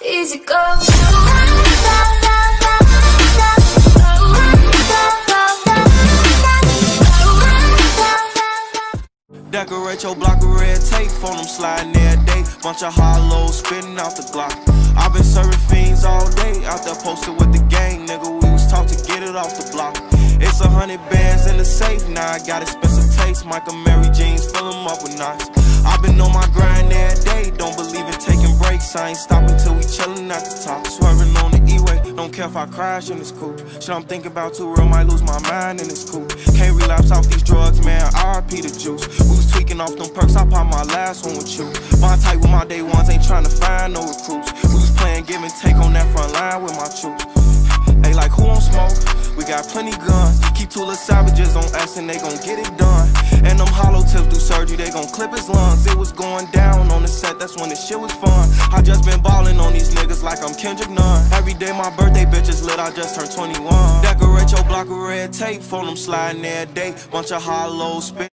Easy go. Decorate your block with red tape, phone them sliding every day. Bunch of hollows spitting out the Glock. I've been serving fiends all day, out there posted with the gang, nigga. We was taught to get it off the block. It's 100 bands in the safe, now I got expensive taste. Michael Mary jeans, fill them up with knots. I've been on my grind every day, don't believe in taking breaks. I ain't stopping till we chillin' at the top. Swerving on the E-way, don't care if I crash in this coupe. Shit I'm thinking about too real, might lose my mind in this coupe. Can't relapse off these drugs, man, RIP the juice. We was tweaking off them perks, I popped my last one with you. Bond tight with my day ones, ain't trying to find no recruits. We was playing give and take on that front line with my troops. They like, who on smoke? We got plenty guns. Keep two little savages on us and they gon' get it done. And them hollow tips do surgery, they gon' clip his lungs. It was going down on the set, that's when the shit was fun. I just been ballin' on these niggas like I'm Kendrick Nunn. Every day my birthday bitch is lit, I just turned 21. Decorate your block with red tape, phone them sliding every day. Bunch of hollows spit.